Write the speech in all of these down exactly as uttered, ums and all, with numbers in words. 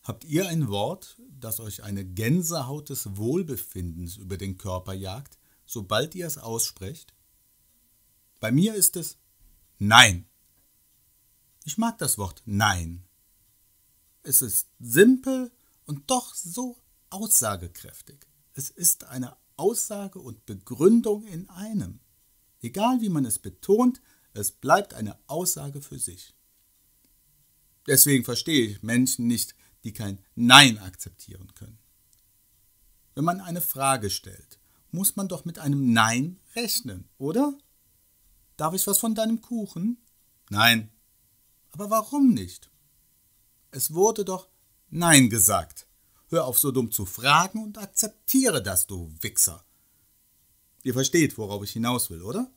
Habt ihr ein Wort, das euch eine Gänsehaut des Wohlbefindens über den Körper jagt, sobald ihr es aussprecht? Bei mir ist es Nein. Ich mag das Wort Nein. Es ist simpel und doch so aussagekräftig. Es ist eine Aussage und Begründung in einem. Egal wie man es betont, es bleibt eine Aussage für sich. Deswegen verstehe ich Menschen nicht, die kein Nein akzeptieren können. Wenn man eine Frage stellt, muss man doch mit einem Nein rechnen, oder? Darf ich was von deinem Kuchen? Nein. Aber warum nicht? Es wurde doch Nein gesagt. Hör auf, so dumm zu fragen und akzeptiere das, du Wichser. Ihr versteht, worauf ich hinaus will, oder?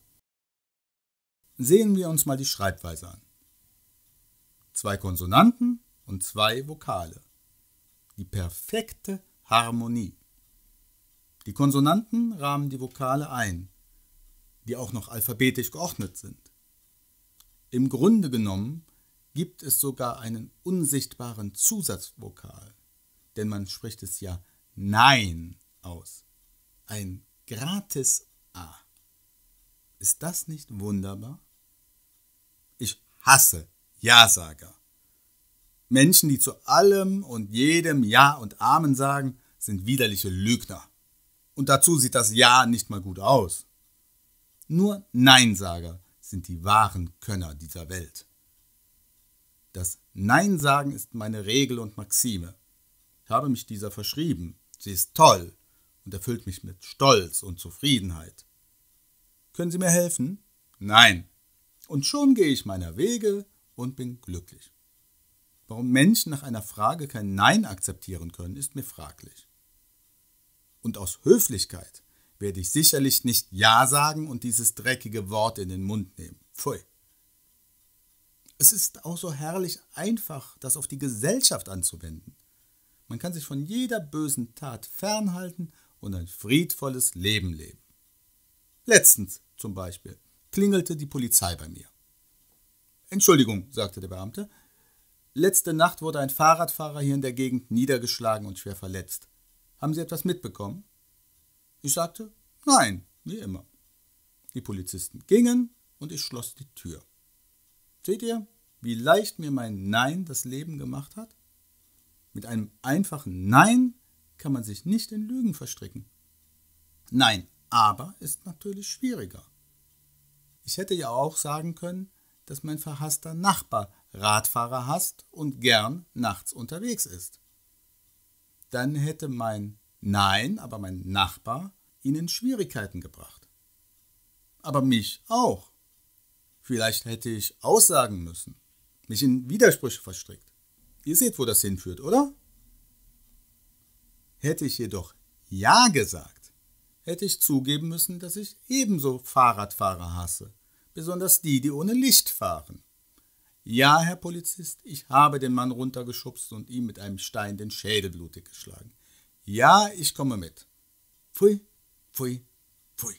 Sehen wir uns mal die Schreibweise an. Zwei Konsonanten und zwei Vokale. Die perfekte Harmonie. Die Konsonanten rahmen die Vokale ein, die auch noch alphabetisch geordnet sind. Im Grunde genommen gibt es sogar einen unsichtbaren Zusatzvokal, denn man spricht es ja Nein aus. Ein gratis A. Ist das nicht wunderbar? Ich hasse Ja-Sager. Menschen, die zu allem und jedem Ja und Amen sagen, sind widerliche Lügner. Und dazu sieht das Ja nicht mal gut aus. Nur Neinsager sind die wahren Könner dieser Welt. Das Nein-Sagen ist meine Regel und Maxime. Ich habe mich dieser verschrieben. Sie ist toll und erfüllt mich mit Stolz und Zufriedenheit. Können Sie mir helfen? Nein. Und schon gehe ich meiner Wege und bin glücklich. Warum Menschen nach einer Frage kein Nein akzeptieren können, ist mir fraglich. Und aus Höflichkeit werde ich sicherlich nicht Ja sagen und dieses dreckige Wort in den Mund nehmen. Pfui. Es ist auch so herrlich einfach, das auf die Gesellschaft anzuwenden. Man kann sich von jeder bösen Tat fernhalten und ein friedvolles Leben leben. Letztens zum Beispiel klingelte die Polizei bei mir. Entschuldigung, sagte der Beamte, letzte Nacht wurde ein Fahrradfahrer hier in der Gegend niedergeschlagen und schwer verletzt. Haben Sie etwas mitbekommen? Ich sagte, nein, wie immer. Die Polizisten gingen und ich schloss die Tür. Seht ihr, wie leicht mir mein Nein das Leben gemacht hat? Mit einem einfachen Nein kann man sich nicht in Lügen verstricken. Nein, aber ist natürlich schwieriger. Ich hätte ja auch sagen können, dass mein verhasster Nachbar Radfahrer hasst und gern nachts unterwegs ist. Dann hätte mein Nein, aber mein Nachbar, ihn in Schwierigkeiten gebracht. Aber mich auch. Vielleicht hätte ich aussagen müssen, mich in Widersprüche verstrickt. Ihr seht, wo das hinführt, oder? Hätte ich jedoch Ja gesagt, hätte ich zugeben müssen, dass ich ebenso Fahrradfahrer hasse, besonders die, die ohne Licht fahren. Ja, Herr Polizist, ich habe den Mann runtergeschubst und ihm mit einem Stein den Schädel blutig geschlagen. Ja, ich komme mit. Pfui, pfui, pfui.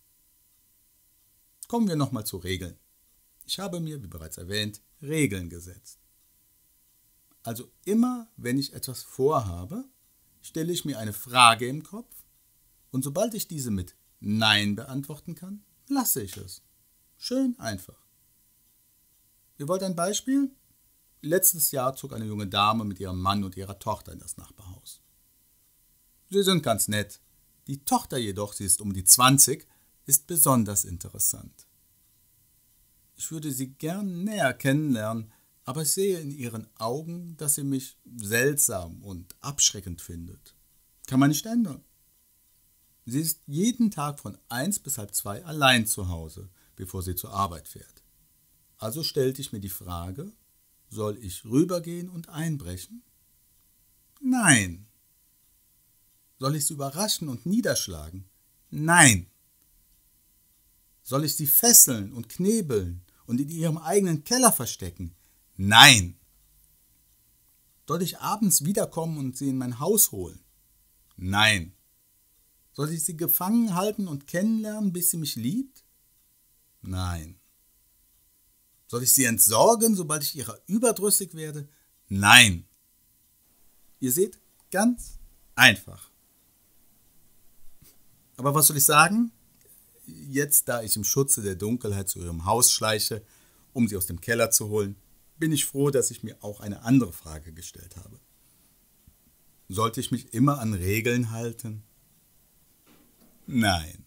Kommen wir nochmal zu Regeln. Ich habe mir, wie bereits erwähnt, Regeln gesetzt. Also immer, wenn ich etwas vorhabe, stelle ich mir eine Frage im Kopf und sobald ich diese mit Nein beantworten kann, lasse ich es. Schön einfach. Ihr wollt ein Beispiel? Letztes Jahr zog eine junge Dame mit ihrem Mann und ihrer Tochter in das Nachbarhaus. Sie sind ganz nett. Die Tochter jedoch, sie ist um die zwanzig, ist besonders interessant. Ich würde sie gern näher kennenlernen, aber ich sehe in ihren Augen, dass sie mich seltsam und abschreckend findet. Kann man nicht ändern. Sie ist jeden Tag von eins bis halb zwei allein zu Hause, bevor sie zur Arbeit fährt. Also stellte ich mir die Frage, soll ich rübergehen und einbrechen? Nein. Soll ich sie überraschen und niederschlagen? Nein. Soll ich sie fesseln und knebeln und in ihrem eigenen Keller verstecken? Nein. Soll ich abends wiederkommen und sie in mein Haus holen? Nein. Soll ich sie gefangen halten und kennenlernen, bis sie mich liebt? Nein. Soll ich sie entsorgen, sobald ich ihrer überdrüssig werde? Nein. Ihr seht, ganz einfach. Aber was soll ich sagen? Jetzt, da ich im Schutze der Dunkelheit zu Ihrem Haus schleiche, um Sie aus dem Keller zu holen, bin ich froh, dass ich mir auch eine andere Frage gestellt habe. Sollte ich mich immer an Regeln halten? Nein.